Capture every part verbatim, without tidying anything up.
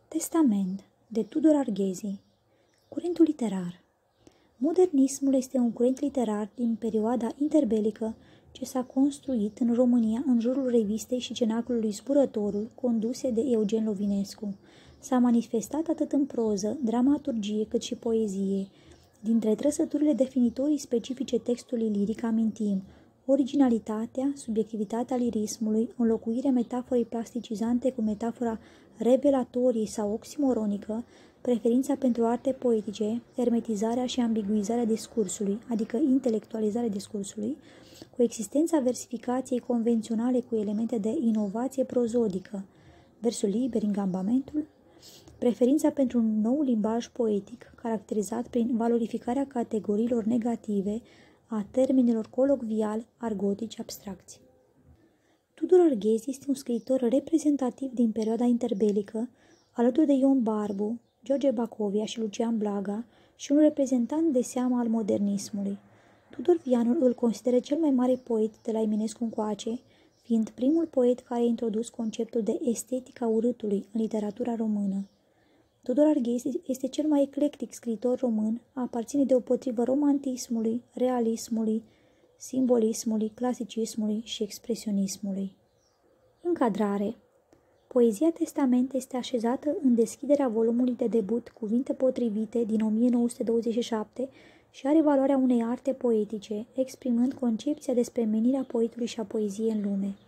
Testament, de Tudor Arghezi. Curentul literar. Modernismul este un curent literar din perioada interbelică ce s-a construit în România în jurul revistei și cenaclului Zburătorul, conduse de Eugen Lovinescu. S-a manifestat atât în proză, dramaturgie, cât și poezie. Dintre trăsăturile definitorii specifice textului liric amintim originalitatea, subiectivitatea lirismului, înlocuirea metaforei plasticizante cu metafora revelatorie sau oximoronică, preferința pentru arte poetice, hermetizarea și ambiguizarea discursului, adică intelectualizarea discursului, cu existența versificației convenționale cu elemente de inovație prozodică, versul liber, ingambamentul, preferința pentru un nou limbaj poetic, caracterizat prin valorificarea categoriilor negative, a termenilor colocvial, argotici, abstracți. Tudor Arghezi este un scriitor reprezentativ din perioada interbelică, alături de Ion Barbu, George Bacovia și Lucian Blaga, și un reprezentant de seamă al modernismului. Tudor Vianul îl consideră cel mai mare poet de la Eminescu încoace, fiind primul poet care a introdus conceptul de estetica urâtului în literatura română. Tudor Arghezi este cel mai eclectic scriitor român, aparține deopotrivă romantismului, realismului, simbolismului, clasicismului și expresionismului. Încadrare. Poezia Testament este așezată în deschiderea volumului de debut Cuvinte potrivite din o mie nouă sute douăzeci și șapte și are valoarea unei arte poetice, exprimând concepția despre menirea poetului și a poeziei în lume.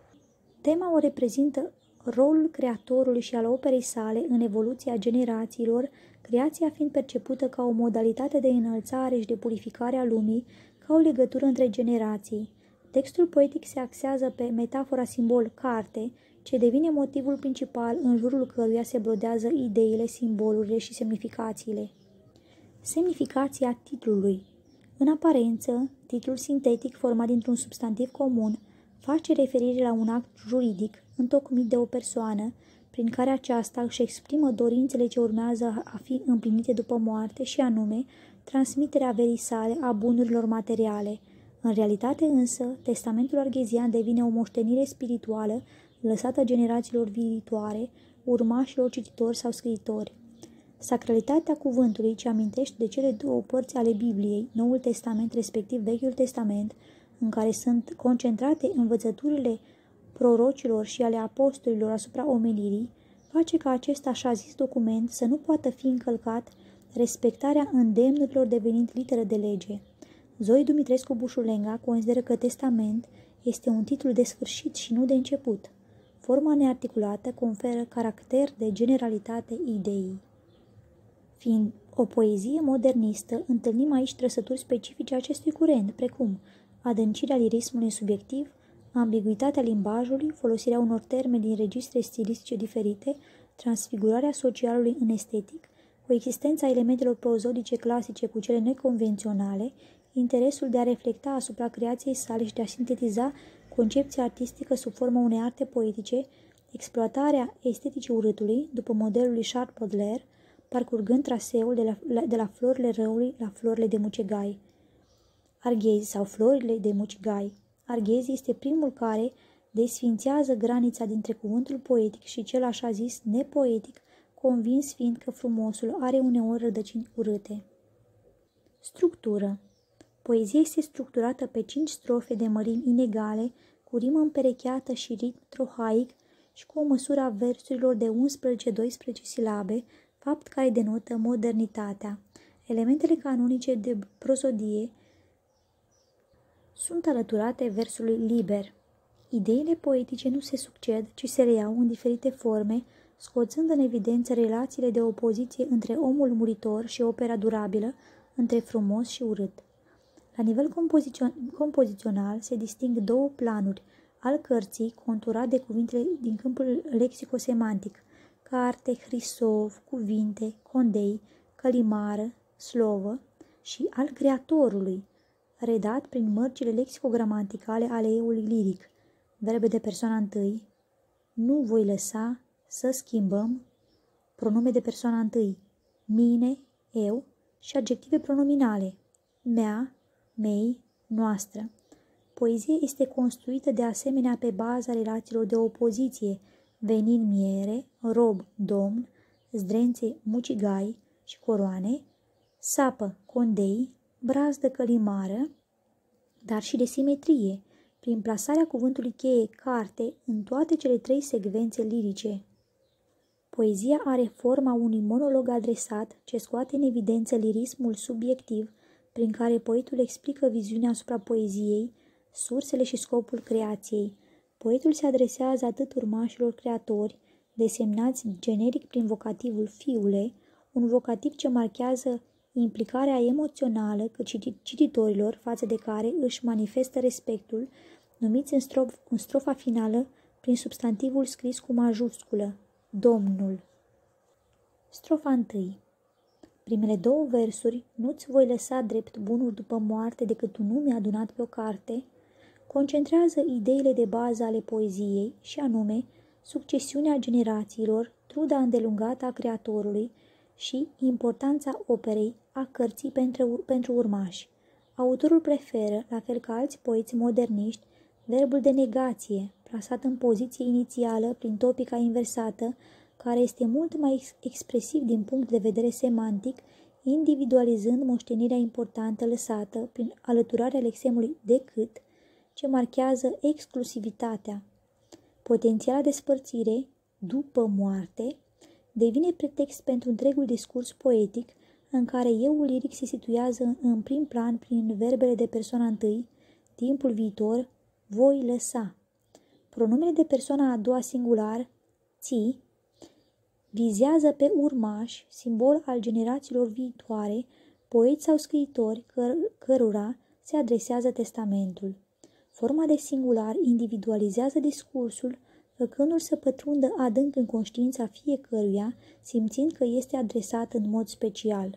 Tema o reprezintă rolul creatorului și al operei sale în evoluția generațiilor, creația fiind percepută ca o modalitate de înălțare și de purificare a lumii, ca o legătură între generații. Textul poetic se axează pe metafora simbol carte, ce devine motivul principal în jurul căruia se brodează ideile, simbolurile și semnificațiile. Semnificația titlului. În aparență, titlul sintetic format dintr-un substantiv comun face referire la un act juridic întocmit de o persoană, prin care aceasta își exprimă dorințele ce urmează a fi împlinite după moarte și anume transmiterea averii sale a bunurilor materiale. În realitate însă, testamentul arghezian devine o moștenire spirituală lăsată generațiilor viitoare, urmașilor cititori sau scriitori. Sacralitatea cuvântului ce amintește de cele două părți ale Bibliei, Noul Testament respectiv Vechiul Testament, în care sunt concentrate învățăturile prorocilor și ale apostolilor asupra omenirii, face ca acest așa zis document să nu poată fi încălcat, respectarea îndemnurilor devenind literă de lege. Zoe Dumitrescu Bușulenga consideră că testament este un titlu de sfârșit și nu de început. Forma nearticulată conferă caracter de generalitate ideii. Fiind o poezie modernistă, întâlnim aici trăsături specifice acestui curent, precum adâncirea lirismului subiectiv, ambiguitatea limbajului, folosirea unor termeni din registre stilistice diferite, transfigurarea socialului în estetic, coexistența elementelor prozodice clasice cu cele neconvenționale, interesul de a reflecta asupra creației sale și de a sintetiza concepția artistică sub formă unei arte poetice, exploatarea esteticii urâtului, după modelul lui Charles Baudelaire, parcurgând traseul de la, de la florile răului la florile de mucegai. Arghezi sau florile de mucegai. Arghezi este primul care desfințează granița dintre cuvântul poetic și cel așa zis nepoetic, convins fiind că frumosul are uneori rădăcini urâte. Structură. Poezia este structurată pe cinci strofe de mărimi inegale, cu rimă împerecheată și ritm trohaic și cu o măsură a versurilor de unsprezece-doisprezece silabe, fapt care denotă modernitatea. Elementele canonice de prozodie sunt alăturate versului liber. Ideile poetice nu se succed, ci se reiau în diferite forme, scoțând în evidență relațiile de opoziție între omul muritor și opera durabilă, între frumos și urât. La nivel compozițion- compozițional se disting două planuri al cărții, conturat de cuvintele din câmpul lexicosemantic, carte, hrisov, cuvinte, condei, călimară, slovă, și al creatorului, redat prin mărcile lexicogramaticale ale eului liric, verbe de persoana întâi, nu voi lăsa să schimbăm, pronume de persoana întâi, mine, eu, și adjective pronominale, mea, mei, noastră. Poezia este construită de asemenea pe baza relațiilor de opoziție, venin miere, rob, domn, zdrențe mucigai și coroane, sapă condei, brazdă călimară, dar și de simetrie, prin plasarea cuvântului cheie carte în toate cele trei secvențe lirice. Poezia are forma unui monolog adresat ce scoate în evidență lirismul subiectiv prin care poetul explică viziunea asupra poeziei, sursele și scopul creației. Poetul se adresează atât urmașilor creatori, desemnați generic prin vocativul fiule, un vocativ ce marchează implicarea emoțională, cât și cititorilor față de care își manifestă respectul, numiți în, strof, în strofa finală prin substantivul scris cu majusculă, Domnul. Strofa întâi. Primele două versuri, nu-ți voi lăsa drept bunuri după moarte decât un nume adunat pe o carte, concentrează ideile de bază ale poeziei și anume succesiunea generațiilor, truda îndelungată a creatorului și importanța operei, a cărții pentru, pentru urmași. Autorul preferă, la fel ca alți poeți moderniști, verbul de negație, plasat în poziție inițială prin topica inversată, care este mult mai expresiv din punct de vedere semantic, individualizând moștenirea importantă lăsată prin alăturarea lexemului decât, ce marchează exclusivitatea. Potențiala despărțire, după moarte, devine pretext pentru întregul discurs poetic, în care euul liric se situează în prim plan prin verbele de persoana întâi, timpul viitor, voi lăsa. Pronumele de persoana a doua singular, ți, vizează pe urmași, simbol al generațiilor viitoare, poeți sau scriitori căr- cărora se adresează testamentul. Forma de singular individualizează discursul, făcându-l să pătrundă adânc în conștiința fiecăruia, simțind că este adresat în mod special.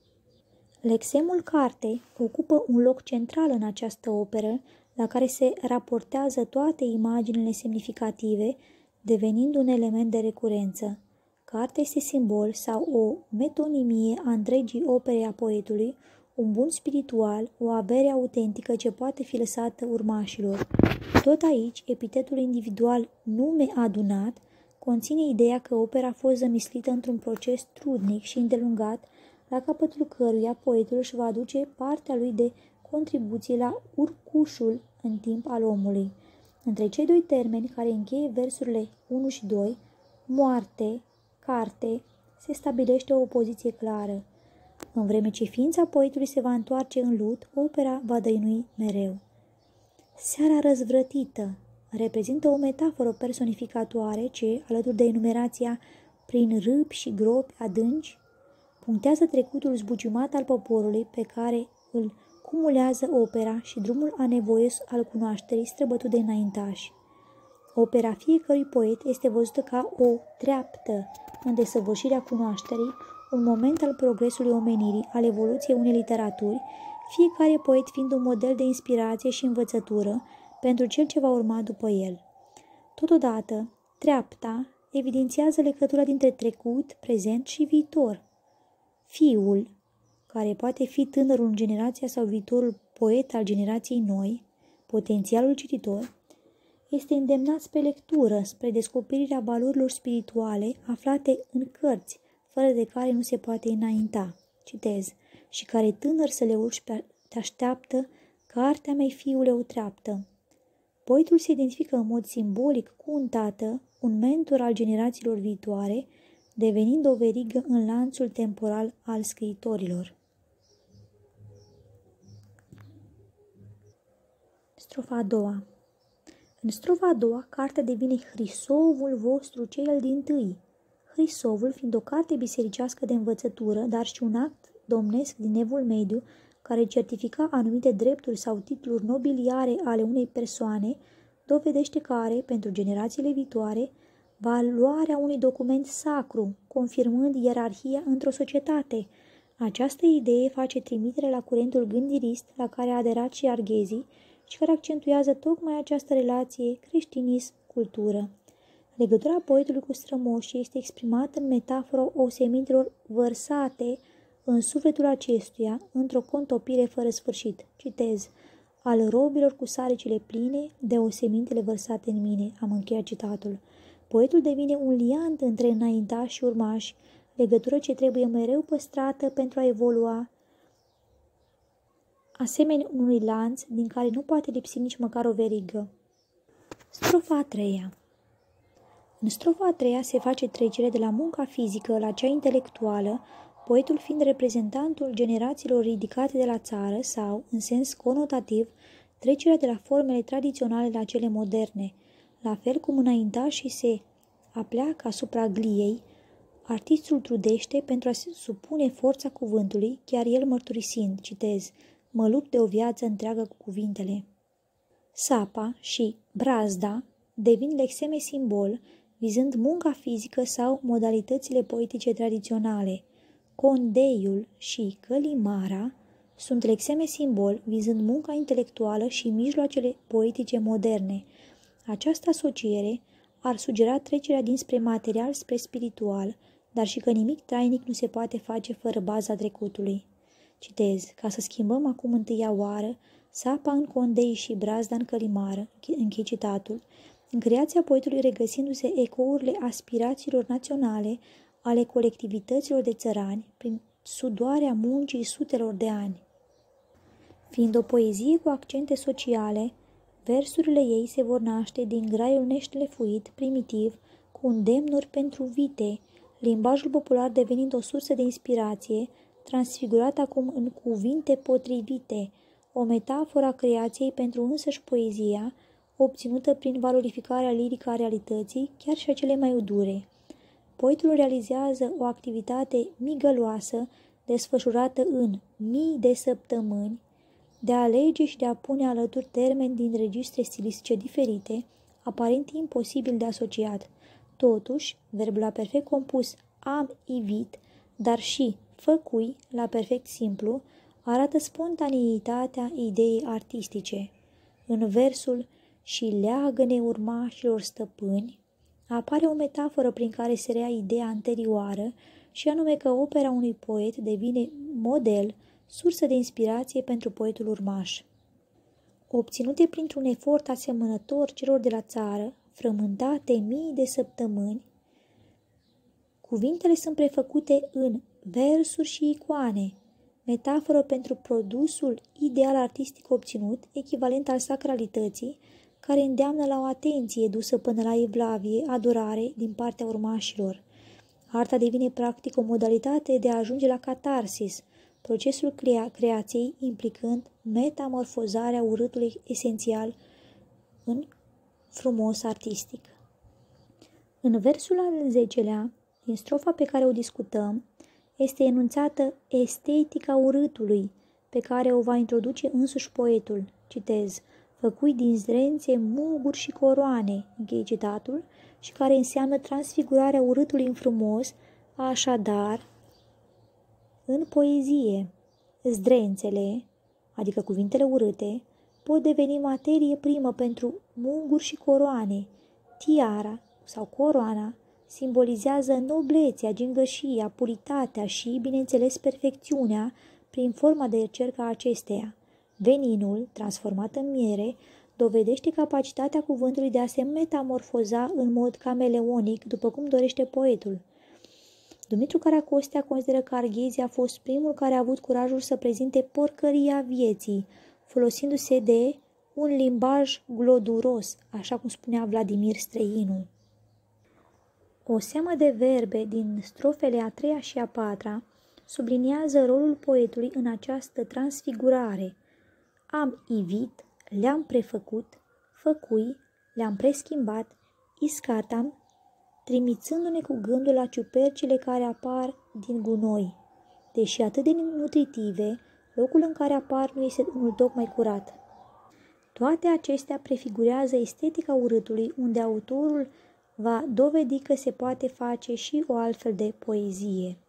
Lexemul carte ocupă un loc central în această operă, la care se raportează toate imaginile semnificative, devenind un element de recurență. Cartea este simbol sau o metonimie a întregii opere a poetului, un bun spiritual, o avere autentică ce poate fi lăsată urmașilor. Tot aici, epitetul individual nume adunat conține ideea că opera a fost zămislită într-un proces trudnic și îndelungat, la capătul căruia poetul își va aduce partea lui de contribuție la urcușul în timp al omului. Între cei doi termeni care încheie versurile unu și doi, moarte, carte, se stabilește o opoziție clară. În vreme ce ființa poetului se va întoarce în lut, opera va dăinui mereu. Seara răzvrătită reprezintă o metaforă personificatoare ce, alături de enumerația prin râpi și gropi adânci, punctează trecutul zbuciumat al poporului pe care îl cumulează opera și drumul anevoios al cunoașterii străbătut de înaintași. Opera fiecărui poet este văzută ca o treaptă în desăvârșirea cunoașterii, un moment al progresului omenirii, al evoluției unei literaturi, fiecare poet fiind un model de inspirație și învățătură pentru cel ce va urma după el. Totodată, treapta evidențiază legătura dintre trecut, prezent și viitor. Fiul, care poate fi tânărul în generația sau viitorul poet al generației noi, potențialul cititor, este îndemnat spre lectură, spre descoperirea valorilor spirituale aflate în cărți, fără de care nu se poate înainta. Citez. Și care tânăr să le urci pe te așteaptă, cartea mea, fiule, o treaptă. Poetul se identifică în mod simbolic cu un tată, un mentor al generațiilor viitoare, devenind o verigă în lanțul temporal al scriitorilor. Strofa a doua. În strofa a doua, cartea devine Hrisovul vostru cel dintâi. Hrisovul fiind o carte bisericească de învățătură, dar și un act domnesc din evul mediu, care certifica anumite drepturi sau titluri nobiliare ale unei persoane, dovedește că are, pentru generațiile viitoare, valoarea unui document sacru, confirmând ierarhia într-o societate. Această idee face trimitere la curentul gândirist la care a aderat și Arghezi și care accentuează tocmai această relație creștinism-cultură. Legătura poetului cu strămoșii este exprimată în metafora osemintelor vărsate în sufletul acestuia, într-o contopire fără sfârșit. Citez. Al robilor cu saricile pline, de osemintele vărsate în mine. Am încheiat citatul. Poetul devine un liant între înaintași și urmași, legătură ce trebuie mereu păstrată pentru a evolua, asemenea unui lanț din care nu poate lipsi nici măcar o verigă. Strofa a treia. În strofa a treia se face trecere de la munca fizică la cea intelectuală, poetul fiind reprezentantul generațiilor ridicate de la țară sau, în sens conotativ, trecerea de la formele tradiționale la cele moderne. La fel cum înaintașii se apleacă asupra gliei, artistul trudește pentru a se supune forța cuvântului, chiar el mărturisind, citez, mă lupt de o viață întreagă cu cuvintele. Sapa și brazda devin lexeme simbol, vizând munca fizică sau modalitățile poetice tradiționale. Condeiul și călimara sunt lexeme simbol, vizând munca intelectuală și mijloacele poetice moderne. Această asociere ar sugera trecerea dinspre material spre spiritual, dar și că nimic trainic nu se poate face fără baza trecutului. Citez, ca să schimbăm acum întâia oară, sapa în condei și brazda în călimară, închei citatul, în creația poetului regăsindu-se ecourile aspirațiilor naționale ale colectivităților de țărani prin sudoarea muncii sutelor de ani. Fiind o poezie cu accente sociale, versurile ei se vor naște din graiul neșlefuit, primitiv, cu îndemnuri pentru vite, limbajul popular devenind o sursă de inspirație, transfigurat acum în cuvinte potrivite, o metaforă a creației pentru însăși poezia, obținută prin valorificarea lirică a realității, chiar și a cele mai udure. Poetul realizează o activitate migăloasă, desfășurată în mii de săptămâni, de a alege și de a pune alături termeni din registre stilistice diferite, aparent imposibil de asociat. Totuși, verbul la perfect compus am ivit, dar și făcui, la perfect simplu, arată spontaneitatea ideii artistice. În versul și leagă-ne urmașilor stăpâni, apare o metaforă prin care se rea ideea anterioară și anume că opera unui poet devine model, sursă de inspirație pentru poetul urmaș. Obținute printr-un efort asemănător celor de la țară, frământate mii de săptămâni, cuvintele sunt prefăcute în versuri și icoane, metaforă pentru produsul ideal artistic obținut, echivalent al sacralității, care îndeamnă la o atenție dusă până la evlavie, adorare din partea urmașilor. Arta devine practic o modalitate de a ajunge la catarsis, procesul crea- creației implicând metamorfozarea urâtului esențial în frumos artistic. În versul al zecelea, din strofa pe care o discutăm, este enunțată estetica urâtului, pe care o va introduce însuși poetul. Citez, făcui din zdrențe muguri și coroane, închei citatul, și care înseamnă transfigurarea urâtului în frumos, așadar, în poezie, zdrențele, adică cuvintele urâte, pot deveni materie primă pentru muguri și coroane. Tiara sau coroana simbolizează noblețea, gingășia, puritatea și, bineînțeles, perfecțiunea prin forma de cerca a acesteia. Veninul, transformat în miere, dovedește capacitatea cuvântului de a se metamorfoza în mod cameleonic, după cum dorește poetul. Dumitru Caracostea consideră că Arghezi a fost primul care a avut curajul să prezinte porcăria vieții, folosindu-se de un limbaj gloduros, așa cum spunea Vladimir Străinu. O seamă de verbe din strofele a treia și a patra subliniază rolul poetului în această transfigurare. Am ivit, le-am prefăcut, făcui, le-am preschimbat, iscatam, trimițându-ne cu gândul la ciupercile care apar din gunoi. Deși atât de nutritive, locul în care apar nu este unul tocmai curat. Toate acestea prefigurează estetica urâtului, unde autorul va dovedi că se poate face și o altfel de poezie.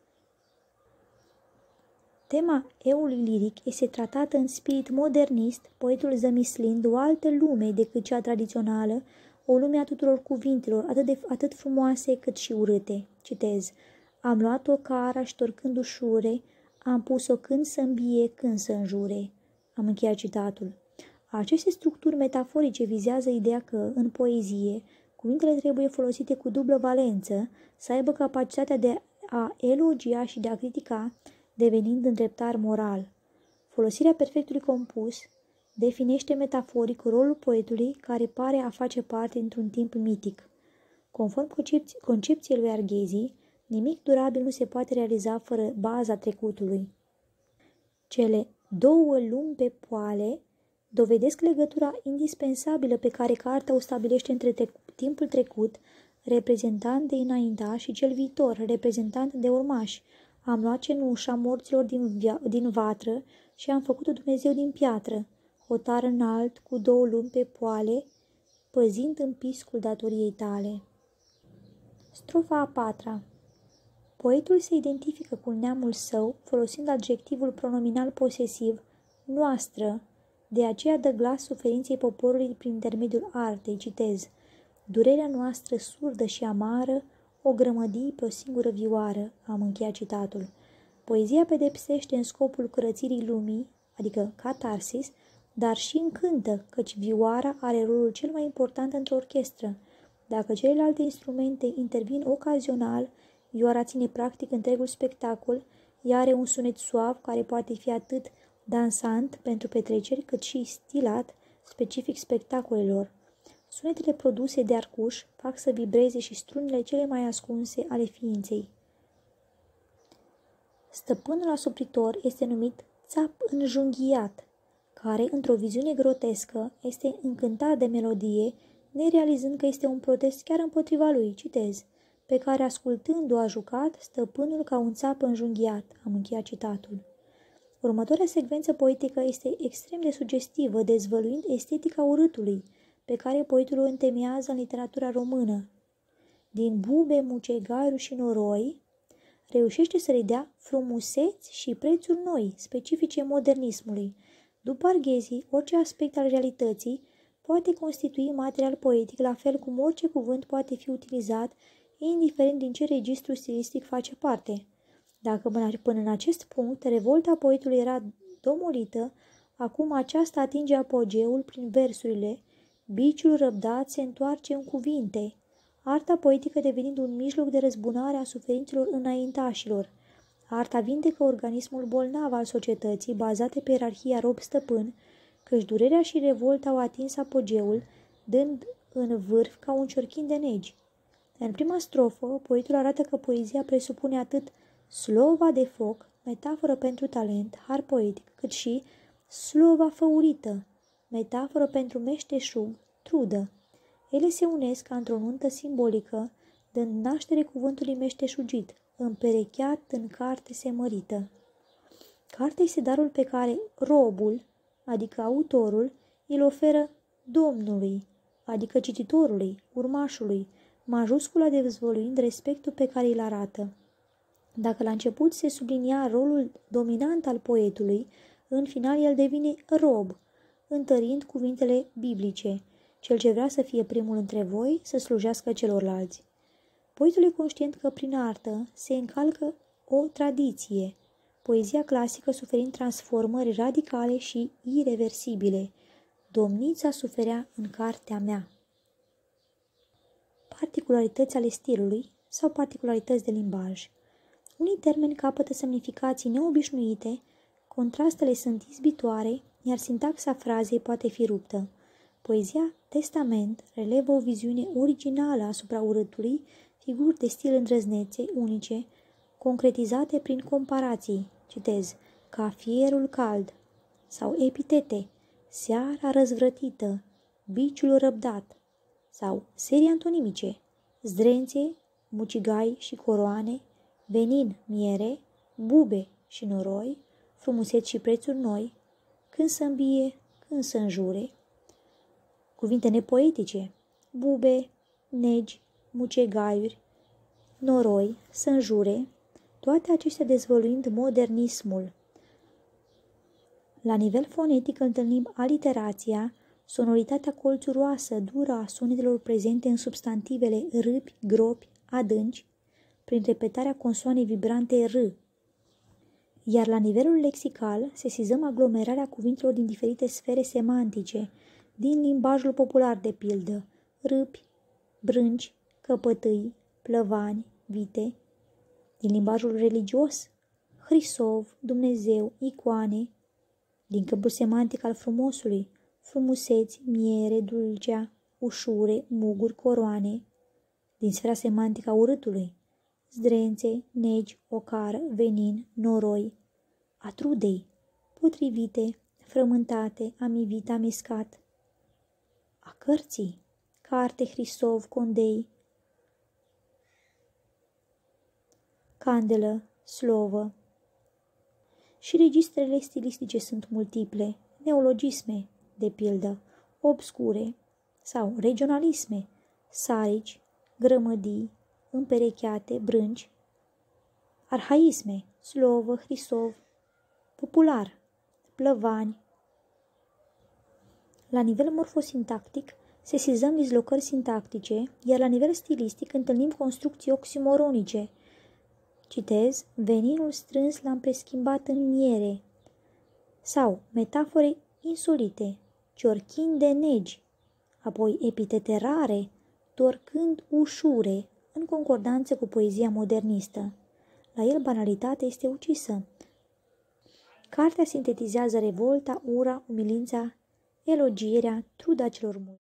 Tema eului liric este tratată în spirit modernist, poetul zămislind o altă lume decât cea tradițională, o lume a tuturor cuvintelor, atât, de, atât frumoase cât și urâte. Citez, am luat-o cara și torcând ușure, am pus-o când să îmbie, când să înjure. Am încheiat citatul. Aceste structuri metaforice vizează ideea că, în poezie, Cuvintele trebuie folosite cu dublă valență, să aibă capacitatea de a elogia și de a critica, devenind îndreptar moral. Folosirea perfectului compus definește metaforic rolul poetului care pare a face parte într-un timp mitic. Conform concepți- concepției lui Arghezi, nimic durabil nu se poate realiza fără baza trecutului. Cele două lumi pe poale dovedesc legătura indispensabilă pe care cartea o stabilește între te- timpul trecut, reprezentant de înaintași, și cel viitor, reprezentant de urmași. Am luat cenușa morților din, via- din vatră și am făcut-o Dumnezeu din piatră, hotar înalt cu două lumi pe poale, păzind în piscul datoriei tale. Strofa a patra. Poetul se identifică cu neamul său folosind adjectivul pronominal posesiv noastră, de aceea dă glas suferinței poporului prin intermediul artei, citez, durerea noastră surdă și amară o grămădii pe o singură vioară, am încheiat citatul. Poezia pedepsește în scopul curățirii lumii, adică catarsis, dar și încântă, căci vioara are rolul cel mai important într-o orchestră. Dacă celelalte instrumente intervin ocazional, vioara ține practic întregul spectacol, ea are un sunet suav care poate fi atât dansant pentru petreceri, cât și stilat, specific spectacolelor. Sunetele produse de arcuș fac să vibreze și strunile cele mai ascunse ale ființei. Stăpânul asupritor este numit țap înjunghiat, care, într-o viziune grotescă, este încântat de melodie, nerealizând că este un protest chiar împotriva lui, citez, pe care, ascultându-o, a jucat stăpânul ca un țap înjunghiat. Am încheiat citatul. Următoarea secvență poetică este extrem de sugestivă, dezvăluind estetica urâtului, pe care poetul o întemeiază în literatura română. Din bube, mucegaiuri și noroi, reușește să le dea frumuseți și prețuri noi, specifice modernismului. După Arghezi, orice aspect al realității poate constitui material poetic, la fel cum orice cuvânt poate fi utilizat, indiferent din ce registru stilistic face parte. Dacă până în acest punct revolta poetului era domolită, acum aceasta atinge apogeul prin versurile biciul răbdat se întoarce în cuvinte, arta poetică devenind un mijloc de răzbunare a suferințelor înaintașilor. Arta vindecă organismul bolnav al societății, bazate pe ierarhia rob-stăpân, căci durerea și revolta au atins apogeul, dând în vârf ca un ciorchin de negi. În prima strofă, poetul arată că poezia presupune atât slova de foc, metaforă pentru talent, har poetic, cât și slova făurită, metaforă pentru meșteșug, trudă. Ele se unesc ca într-o nuntă simbolică, dând naștere cuvântului meșteșugit, împerecheat în carte semărită. Cartea este darul pe care robul, adică autorul, îl oferă Domnului, adică cititorului, urmașului, majuscula dezvăluind respectul pe care îl arată. Dacă la început se sublinia rolul dominant al poetului, în final el devine rob, întărind cuvintele biblice, cel ce vrea să fie primul între voi, să slujească celorlalți. Poetul e conștient că prin artă se încalcă o tradiție, poezia clasică suferind transformări radicale și ireversibile. Domnița suferea în cartea mea. Particularități ale stilului sau particularități de limbaj. Unii termeni capătă semnificații neobișnuite, contrastele sunt izbitoare, iar sintaxa frazei poate fi ruptă. Poezia Testament relevă o viziune originală asupra urâtului, figuri de stil îndrăznețe, unice, concretizate prin comparații, citez, ca fierul cald, sau epitete, seara răzvrătită, biciul răbdat, sau serii antonimice, zdrențe, mucigai și coroane, venin, miere, bube și noroi, frumuseți și prețuri noi, când să îmbie, când să înjure. Cuvinte nepoetice, bube, negi, mucegaiuri, noroi, să înjure, toate acestea dezvăluind modernismul. La nivel fonetic întâlnim aliterația, sonoritatea colțuroasă, dură a sunetelor prezente în substantivele râpi, gropi, adânci, prin repetarea consoanei vibrante R. Iar la nivelul lexical sesizăm aglomerarea cuvintelor din diferite sfere semantice, din limbajul popular de pildă, râpi, brânci, căpătâi, plăvani, vite. Din limbajul religios, Hrisov, Dumnezeu, icoane. Din câmpul semantic al frumosului, frumuseți, miere, dulcea, ușure, muguri, coroane. Din sfera semantică a urâtului, zdrențe, negi, ocară, venin, noroi, a trudei, potrivite, frământate, amivit, amiscat, a cărții, carte, Hrisov, condei, candelă, slovă. Și registrele stilistice sunt multiple, neologisme, de pildă, obscure sau regionalisme, sarici, grămădii, împerecheate, brânci, arhaisme, slovă, Hrisov, popular, plăvani. La nivel morfosintactic sesizăm dislocări sintactice, iar la nivel stilistic întâlnim construcții oximoronice. Citez, veninul strâns l-am preschimbat în miere, sau metafore insolite, ciorchin de negi, apoi epitete rare, torcând ușure, în concordanță cu poezia modernistă. La el banalitatea este ucisă. Cartea sintetizează revolta, ura, umilința, elogierea, truda celor mulți.